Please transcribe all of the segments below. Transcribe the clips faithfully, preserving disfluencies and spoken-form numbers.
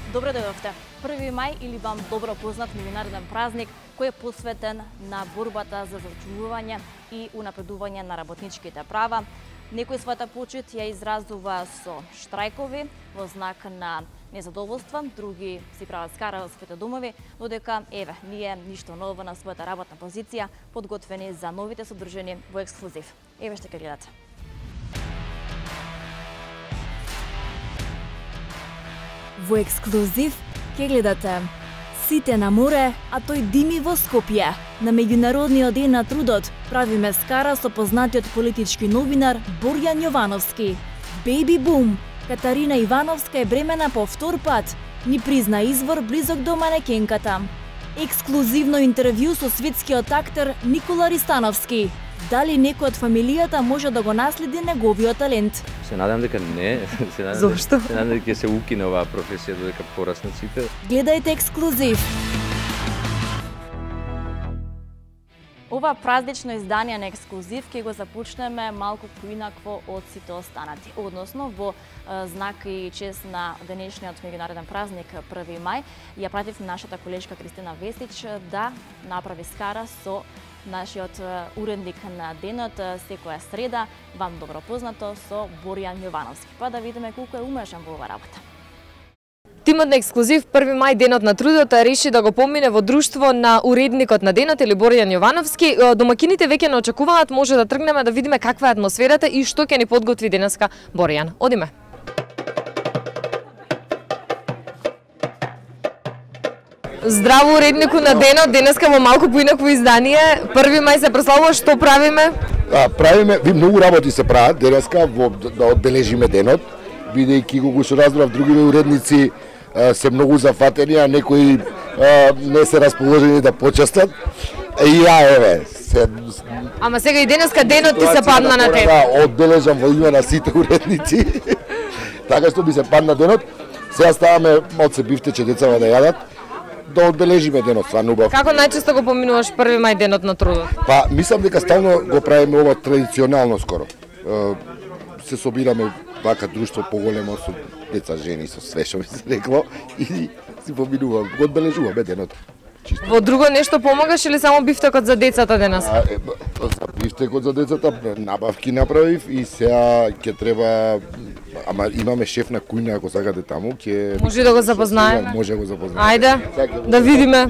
Добро дојдовте. први мај или вам добро познат меѓународен празник кој е посветен на борбата за зачувување и унапредување на работничките права. Некој својата почит ја изразува со штрајкови во знак на незадоволство, други си прават скара во своите домови, додека еве ние ништо ново на својата работна позиција, подготвени за новите содржини во ексклузив. Еве што ќе гледате. Во ексклузив ќе гледате сите на море, а тој дими во Скопје. На меѓународниот ден на трудот правиме скара со познатиот политички новинар Борјан Јовановски. Бејби бум! Катарина Ивановска е бремена по втор пат, ни призна извор близок до манекенката. Ексклузивно интервју со светскиот актер Никола Ристановски. Дали некој од фамилијата може да го наследи неговиот талент? Се надам дека не. Се надам, Зошто? Се надам дека се укине оваа професија додека пораснат сите. Гледајте ексклузив. Ова празнично издание на ексклузив ќе го започнеме малку поинакво од сите останати. Односно, во знак и чест на денешниот меѓународен празник први мај, ја пратив нашата колешка Кристина Вестич да направи скара со нашиот уредник на денот секоја среда, вам добро познато, со Борјан Јовановски. Па да видиме колку е умешан во ова работа. Тимот на ексклузив први мај денот на трудот реши да го помине во друштво на уредникот на денот или Борјан Јовановски. Домакините веќе не очекуваат, може да тргнеме да видиме каква е атмосферата и што ќе ни подготви денеска Борјан. Одиме. Здраво уреднику на денот, денеска во малку поинакво издание. први мај се прославува, што правиме? А, правиме, ви многу работи се прават денеска во да одбележиме денот, бидејќи кога што разбрав другите уредници а, се многу зафатени, а некои а, не се расположени да почестат. И ја еве, се Ама сега и денеска денот ти се падна на тебе. Да, одбележам во име на сите уредници. Така што би се падна денот. Сега ставаме од се бифтече децава да јадат, да одбележиме денот, стварно убав. Како најчесто го поминуваш први мај денот на трудот? Па, мислам дека стално го правиме ова традиционално скоро. Е, се собираме вака друштво поголемо со деца, жени, со све што ми се рекло и си поминувам, го одбележуваме денот. Чисто. Во друго нешто помагаш или само бифтекот за децата денес? А, е, за бифтекот за децата набавки направив и сега ќе треба, ама имаме шеф на кујна ако сакате таму, ќе Може да го запознаеме? Може да го запознаеме. Ајде, да видиме.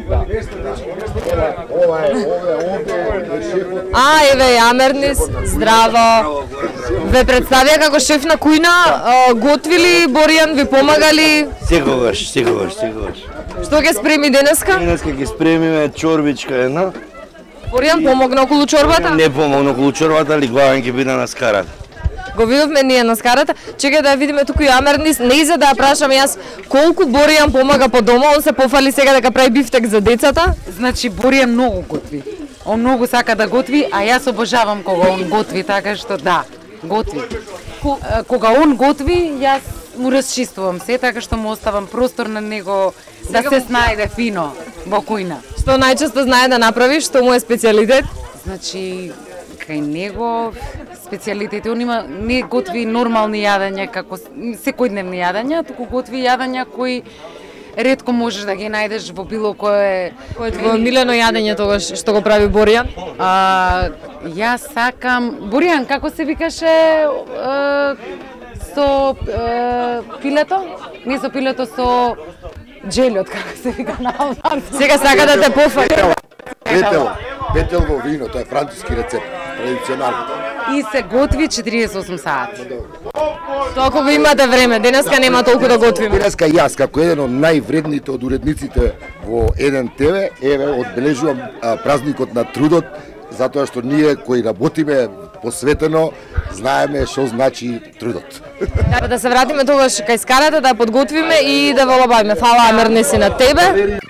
Ова е, ова е, ова е шефот. А, еве Јамернис, здраво. Ве представија како шеф на кујна, а, готвили Борјан, ви помагали? Секогаш, секогаш, секогаш. Што ќе спреми денеска? Денеска ќе спремиме чорбичка една. Борјан помогна околу чорбата? Не помогна околу чорбата, али главен ќе биде на скарата. Го видовме ние на скарата. Чекај да ја видиме туку Јамернис. Не изе да ја прашам јас колку Борјан помага по дома, он се пофали сега дека прави бифтек за децата. Значи Борјан многу готви. Он многу сака да готви, а јас обожавам кога он готви, така што да, готви. Кога он готви, јас му расчистувам се, така што му оставам простор на него да се снајде фино во кујна. Што најчесто знае да направи, што му е специјалитет? Значи, кај него специјалитет, он има не готви нормални јадења како секојдневни јадења, туку готви јадења кои ретко можеш да ги најдеш во било кое Кој е твое милено јадење тогаш што го прави Борјан? А, јас сакам Борјан, како се викаше а, со а, пилето? Не со пилето, со джелјот, како се вика на албански. Сега сака да те пофали. Петел, петел во вино, тоа е француски рецепт, традиционално. И се готви четириесет и осум сати. Толку го имате време, денеска нема толку да готвиме. Денеска јас, како еден од највредните од уредниците во еден те ве, еве, одбележувам а, празникот на трудот, затоа што ние кои работиме посветено, знаеме што значи трудот. Да, да се вратиме тогаш кај скарата, да ја подготвиме и да во лабајме. Фала Амернеси на тебе.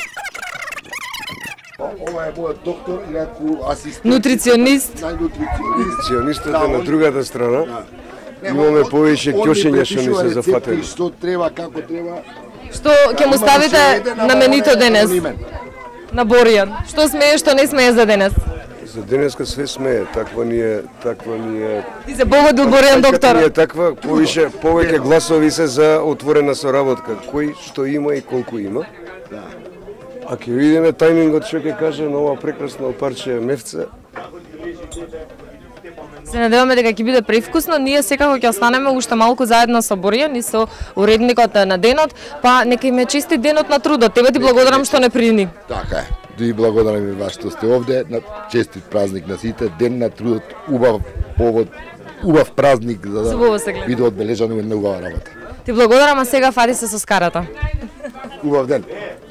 Ова е мојот доктор, инаку асистент. Нутриционист. Нутриционистот е на другата страна. Имаме повеќе ќошења што ни се зафатени. Што треба, како треба. Што ќе му ставите на менито денес? На Борјан. Што смее, што не смее за денес? За денеска све смее, таква ни е, таква ни е. Ти се погодил Борјан доктор. Ни е таква, повише, повеќе гласови се за отворена соработка, кој што има и колку има. Да. А ќе видиме тајмингот што ќе каже на ова прекрасно парче мевце. Се надеваме дека ќе биде превкусно, ние секако ќе останеме уште малку заедно со Борјан и со уредникот на денот, па нека им е честит денот на трудот. Тебе ти благодарам што не прини. Така е. И благодарам и вас што сте овде. На честит празник на сите, ден на трудот, убав повод, убав празник за да биде одбележано една убава работа. Ти благодарам, а сега фати се со скарата. Убав ден.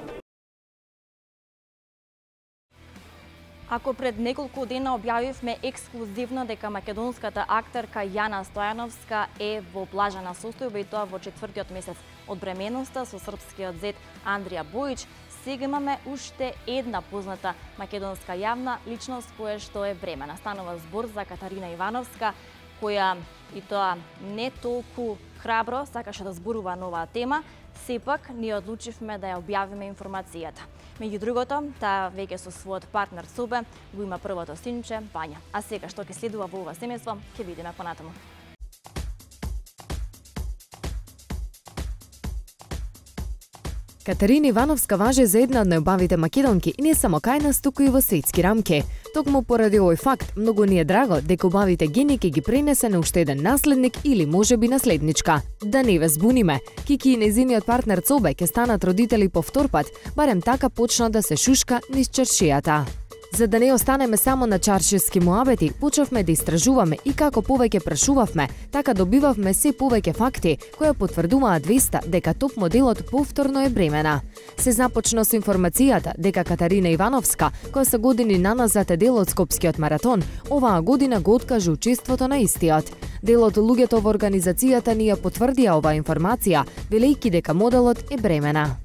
Ако пред неколку дена објавивме ексклузивно дека македонската актерка Јана Стојановска е во блажена состојба и тоа во четвртиот месец од бременоста со српскиот зет Андрија Бојич, сега имаме уште една позната македонска јавна личност која што е бремена. Станува збор за Катарина Ивановска, која и тоа не толку храбро сакаше да зборува на оваа тема, сепак ние одлучивме да ја објавиме информацијата. Меѓу другото, таа веќе со својот партнер Цобе го има првото синче, Вања. А сега што ќе следува во ова семејство, ќе видиме понатаму. Катарина Ивановска важи за една од најубавите македонки и не само кај нас, туку и во светски рамки. Токму поради овој факт, многу ни е драго дека убавите гени ќе ги пренесе на уште еден наследник или можеби наследничка. Да не ве збуниме, Кики и незиниот партнер Цобе ќе станат родители по втор пат, барем така почна да се шушка низ чаршијата. За да не останеме само на чаршиски муабети, почнавме да истражуваме и како повеќе прашувавме, така добивавме се повеќе факти кои потврдуваат веста дека топ моделот повторно е бремена. Се започна со информацијата дека Катарина Ивановска, која со години наназад е дел од Скопскиот маратон, оваа година го откажа учеството на истиот. Дел од луѓето во организацијата ни ја потврдија оваа информација, велејќи дека моделот е бремена.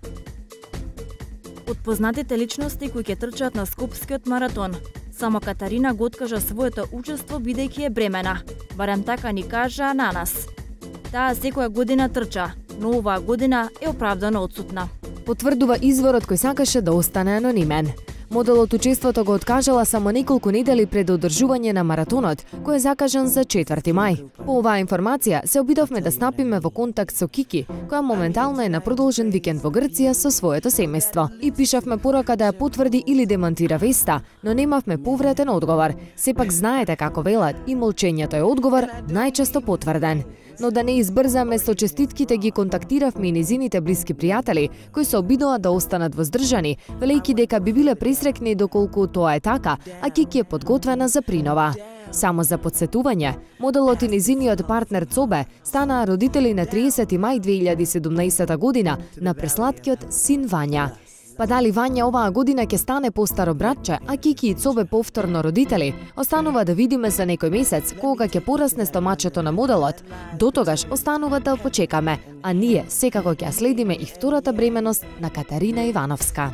Од познатите личности кои ќе трчат на Скопскиот маратон, само Катарина го откажа своето учество бидејќи е бремена. Барем така ни кажа на нас. Таа секоја година трча, но оваа година е оправдано отсутна. Потврдува изворот кој сакаше да остане анонимен. Моделот учеството го откажала само неколку недели пред одржување на маратонот, кој е закажан за четврти мај. По оваа информација се обидовме да стапиме во контакт со Кики, која моментално е на продолжен викенд во Грција со своето семејство. И пишавме порака да ја потврди или демантира веста, но немавме повратен одговор. Сепак знаете како велат, и молчењето е одговор, најчесто потврден. Но да не избрзаме со честитките, ги контактиравме и незините блиски пријатели, кои се обидоа да останат воздржани, велејќи дека би биле пресрекни доколку тоа е така, а Кики е подготвена за принова. Само за подсетување, моделот и незиниот партнер Цобе станаа родители на триесети мај две илјади и седумнаесета година на преслаткиот син Вања. Па дали Вања оваа година ќе стане постаро братче, а Кики и Цобе повторно родители, останува да видиме за некој месец кога ќе порасне стомачето на моделот. До тогаш останува да почекаме, а ние секако ќе следиме и втората бременост на Катарина Ивановска.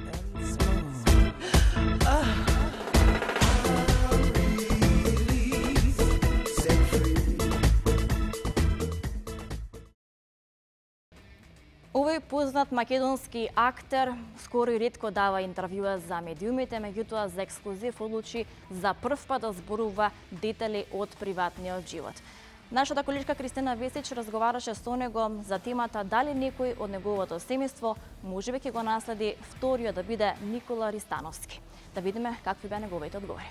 Овој познат македонски актер скоро и ретко дава интервјуа за медиумите, меѓутоа за ексклузив одлучи за прв пат да зборува детали од приватниот живот. Нашата колешка Кристина Весич разговараше со него за темата дали некој од неговото семејство можеби ќе го наследи вториот да биде Никола Ристановски. Да видиме какви беа неговите одговори.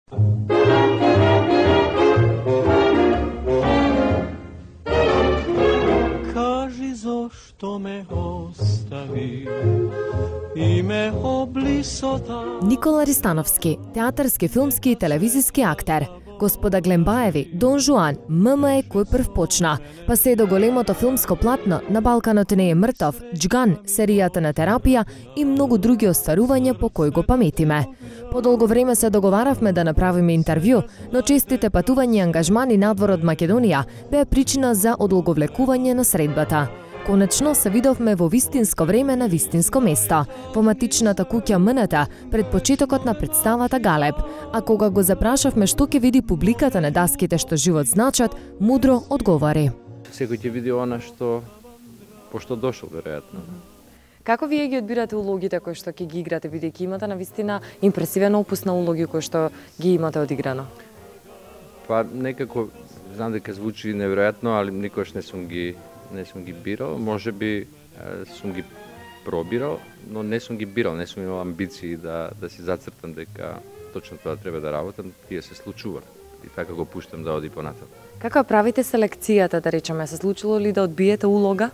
Кажи зошто ме остави и ме облисота. Никола Ристановски, театарски, филмски и телевизиски актер. Господа Глембаеви, Дон Жуан, ММ е кој прв почна, па се до големото филмско платно На Балканот не е мртов, Джган, серијата на терапија и многу други остварувања по кои го паметиме. Подолго време се договаравме да направиме интервју, но честите патувања и ангажмани надвор од Македонија беа причина за одолговлекување на средбата. Конечно се видовме во вистинско време на вистинско место, во матичната куќа МНТ пред почетокот на представата Галеб, а кога го запрашавме што ќе види публиката на даските што живот значат, мудро одговори. Секој ќе види она што пошто дошол, веројатно. Како вие ги одбирате улогите кои што ќе ги играте, бидејќи имате навистина импресивен опус на улоги кои што ги имате одиграно? Па некако знам дека звучи неверојатно, али никош не сум ги не сум ги бирал, можеби сум ги пробирал, но не сум ги бирал, не сум имал амбиции да да си зацртам дека точно тоа треба да работам, тие се случува и така го пуштам да оди понатаму. Како правите селекцијата, да речеме, се случило ли да одбиете улога?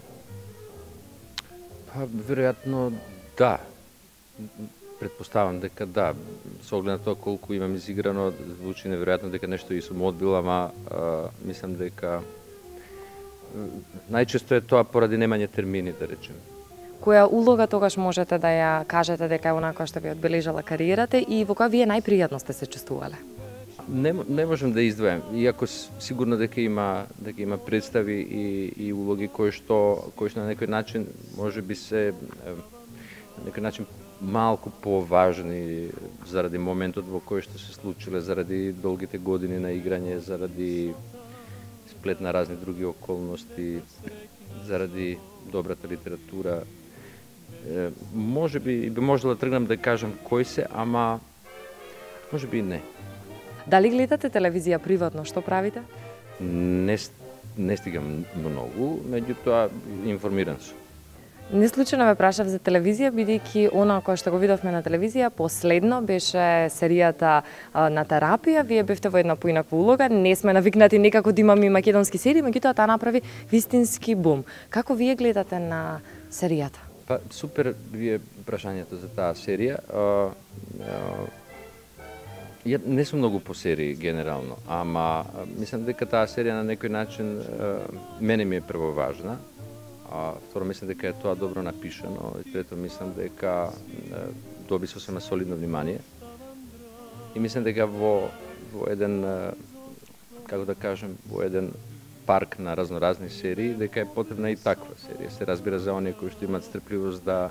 Па веројатно да. Предпоставам дека да. Со оглед на тоа колку имам изиграно, звучи неверојатно дека нешто и сум одбил, ама а, мислам дека најчесто е тоа поради немање термини, да речем. Која улога тогаш можете да ја кажете дека е онака што ви одбележала кариерата и во која вие најпријатно сте се чувствувале? Не, не можам да издвојам, иако сигурно дека има дека има представи и и улоги кои што кои што на некој начин можеби се на некој начин малку поважни заради моментот во кој што се случиле, заради долгите години на играње, заради сплет на разни други околности, заради добрата литература. Е, може би би можела да тргнам да кажам кои се, ама може би и не. Дали гледате телевизија приватно, што правите? Не, не стигам многу, меѓутоа информиран сум. Не случајно ве прашав за телевизија, бидејќи она кое што го видовме на телевизија последно беше серијата а, на терапија. Вие бевте во една поинаква улога. Не сме навикнати некако да имаме и македонски серии, меѓутоа таа направи вистински бум. Како вие гледате на серијата? Па супер вие прашањето за таа серија. А, а, ја не сум многу по серии генерално, ама мислам дека таа серија на некој начин а, мене ми е прво важна. А второ мислам дека е тоа добро напишано и трето мислам дека е, доби сосема солидно внимание. И мислам дека во во еден е, како да кажем, во еден парк на разноразни серии дека е потребна и таква серија. Се разбира за оние кои што имаат стрпливост да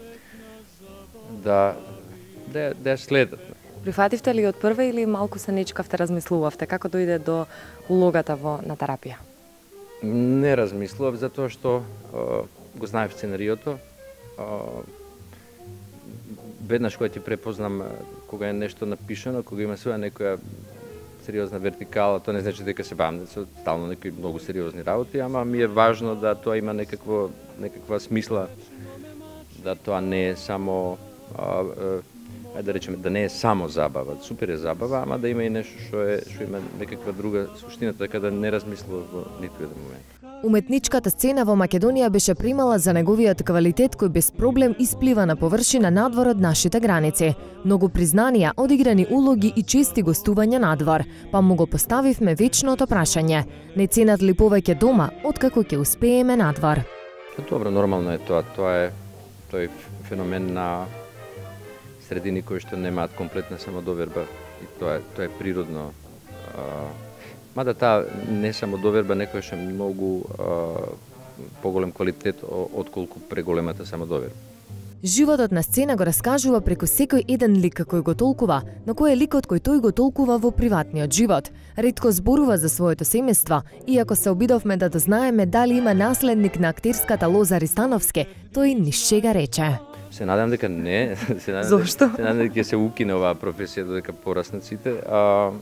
да да, да ја следат. Прифативте ли од прва или малку се нечкавте, размислувавте како дојде до улогата во на терапија? Не размислував затоа што а, го знаев сценариото. А, веднаш кога ти препознам кога е нешто напишано, кога има своја некоја сериозна вертикала, тоа не значи дека се бавам со стално некои многу сериозни работи, ама ми е важно да тоа има некакво некаква смисла, да тоа не е само а, а, ајде да речеме, да не е само забава. Супер е забава, ама да има и нешто што е што има некаква друга суштина, така да не размислував во ниту еден момент. Уметничката сцена во Македонија беше примала за неговиот квалитет кој без проблем исплива на површина надвор од нашите граници. Многу признанија, одиграни улоги и чести гостувања надвор, па му го поставивме вечното прашање: не ценат ли повеќе дома откако ќе успееме надвор? Добро, нормално е тоа. Тоа е тој феномен на средини кои што немаат комплетна самодоверба и тоа е тоа е природно. А, мада таа не самодоверба некојаш е многу а, поголем квалитет отколку преголемата самодоверба. Животот на сцена го раскажува преку секој еден лик кој го толкува, но кој е ликот кој тој го толкува во приватниот живот. Ретко зборува за своето семејство, иако се обидовме да дознаеме дали има наследник на актерската лоза Ристановски, тој ништо га рече. Се надам дека не. Се надам, Зошто? Се надам дека се укине оваа професија додека пораснат сите. А,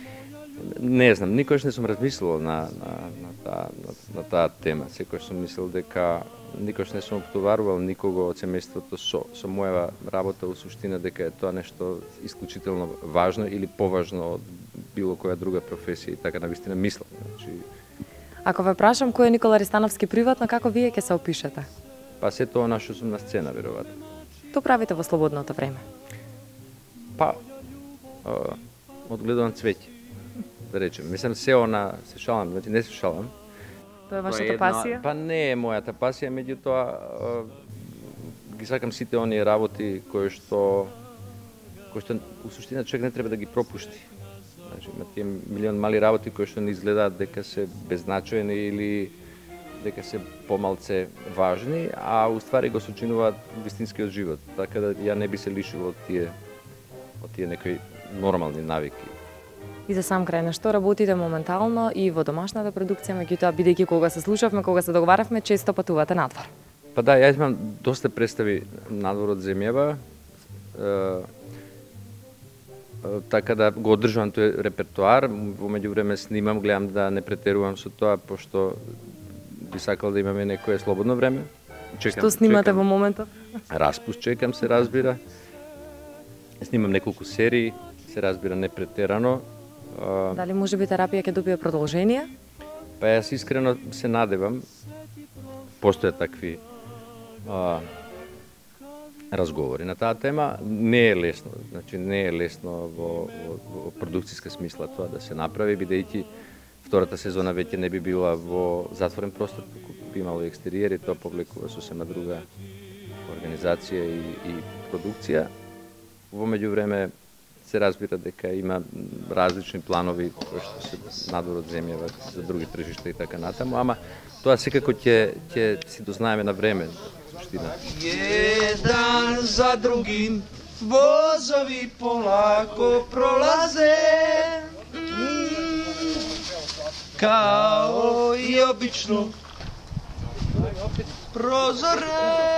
не знам, никош не сум размислувал на, на, на, таа, на, на таа тема. Секој сум мислил дека никош не сум оптоварувал никого од семејството со, со моја работа, во суштина дека е тоа нешто исклучително важно или поважно од било која друга професија и така навистина мислам. Значи, ако ве прашам кој е Никола Ристановски приватно, како вие ќе се опишете? Па се тоа нашо сум на сцена, веројатно. Што правите во слободното време? Па, а, одгледувам цвеќе, да речем. Мислам, се она, се шалам, значи не се шалам. Тоа е вашата една, пасија? Па не е мојата пасија, меѓутоа ги сакам сите оние работи кои што кои што у суштина човек не треба да ги пропушти. Значи, има тие милион мали работи кои што не изгледаат дека се беззначајни или дека се помалце важни, а уствари го сочинуваат вистинскиот живот. Така да ја не би се лишил од тие од тие некои нормални навики. И за сам крај, на што работите моментално и во домашната продукција, меѓутоа бидејќи кога се слушавме, кога се договаравме, често патувате надвор? Па да, јас имам доста представи надвор од земјава, така да го одржувам тој репертоар, во меѓувреме снимам, гледам да не претерувам со тоа, пошто би сакал да имаме некое слободно време. Чекам, Што снимате чекам, во моментот? Распуст чекам, се разбира. Снимам неколку серии, се разбира не претерано. Дали може би терапија ќе добие продолжение? Па јас искрено се надевам. Постојат такви а, разговори на таа тема. Не е лесно, значи не е лесно во, во, во продукцијска смисла тоа да се направи, бидејќи втората сезона веќе не би била во затворен простор, би имало екстериери, тоа повлекува сосема друга организација и, и продукција. Во меѓувреме се разбира дека има различни планови кои што се надвор од земјава за други тржишта и така натаму, ама тоа секако ќе ќе си дознаеме на време суштина. Jedan za drugim vozovi polako prolaze, kao i obično prozore.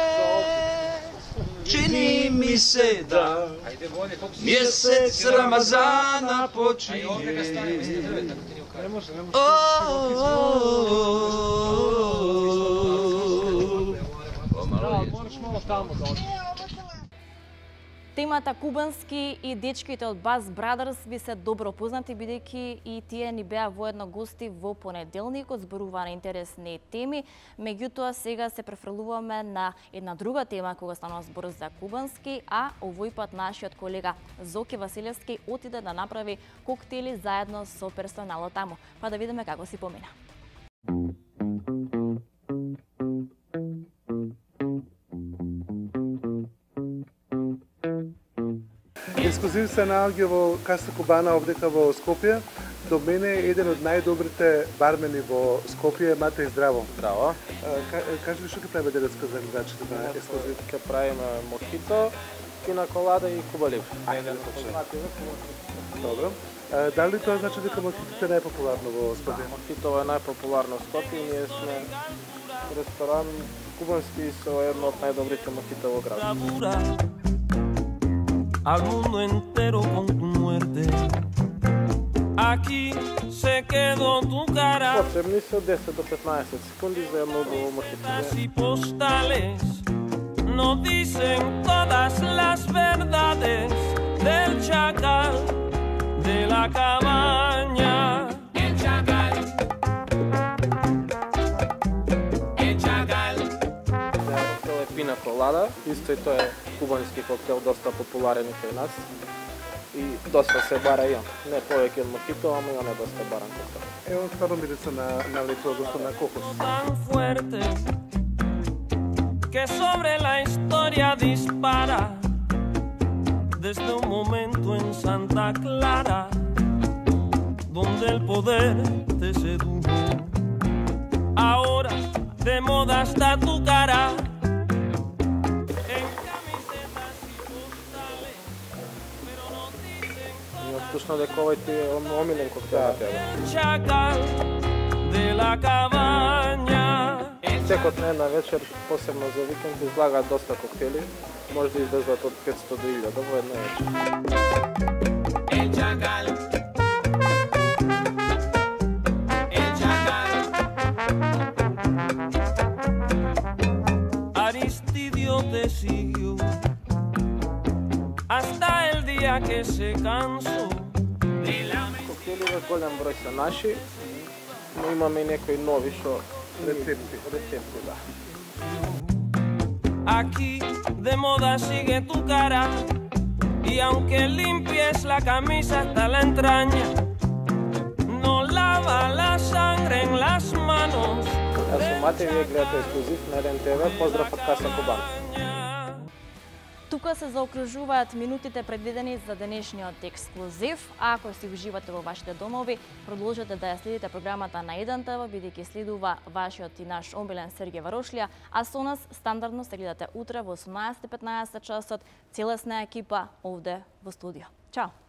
Čini mi se da mjesec Ramazana počinje. Темата кубански и дечките од Бас Брадърс ви се добро познати, бидејќи и тие ни беа воедно гости во понеделникот, зборува на интересни теми. Меѓутоа сега се префрлуваме на една друга тема кога станува збор за кубански, а овој пат нашиот колега Зоки Василевски отиде да направи коктели заедно со персоналот таму. Па да видиме како си помина. Ексклузив се наоѓа во Каса Кубана овдека во Скопје. До мене е еден од најдобрите бармени во Скопје, Матеј Здраво. Здраво. Кажи ли што ќе правиме денеска за гледачите на Ексклузив? Ќе правиме мохито, пина колада и Куба Либре. Добро. Дали тоа значи дека мохитото е најпопуларно во Скопје? Да, мохито е најпопуларно во Скопје. Ние сме ресторан кубански со едно од најдобрите мохито во градот. Al mundo entero con tu muerte. Aquí se quedó tu cara. Потребни се десет до петнаесет секунди за едно убаво мохито. Y postales no dicen todas las verdades del chacal de la cabaña. El chacal. El chacal. Тоа е пина колада, исто и тоа е кубански коктел, доста популарен и кај нас. И доста се бара и он. Не повеќе од мохито, ама и он е доста баран коктел. Ево стварно мириса на на лето, доста на кокос. Tan fuerte que sobre la historia dispara desde un momento en Santa Clara donde el poder te sedujo. Ahora de moda está tu cara. Вкусно дека овој ти е омилен коктел на тебе. Chacal de la cabaña. Секој ден на вечер, посебно за викенд, излагаат доста коктели. Може да издржат од петстотини до илјада во една вечер. El chacal. El chacal. Aristidio te siguió hasta el día que se cansó. Коктелите голем број се наши, но имаме и некои нови што рецепти. Рецепти, да. Aquí de moda sigue tu cara y aunque limpies la camisa hasta la entraña, no lava la sangre en las manos. Јас сум Матеј, вие гледате Ексклузив на Р Н Т В. Поздрав од Каса Кубана. Тука се заокружуваат минутите предвидени за денешниот ексклузив. А ако си уживате во вашите домови, продолжете да ја следите програмата на еден Т В, бидејќи следува вашиот и наш омилен Сергеј Варошлија, а со нас стандардно се гледате утре во осумнаесет и петнаесет часот, целесна екипа овде во студио. Чао!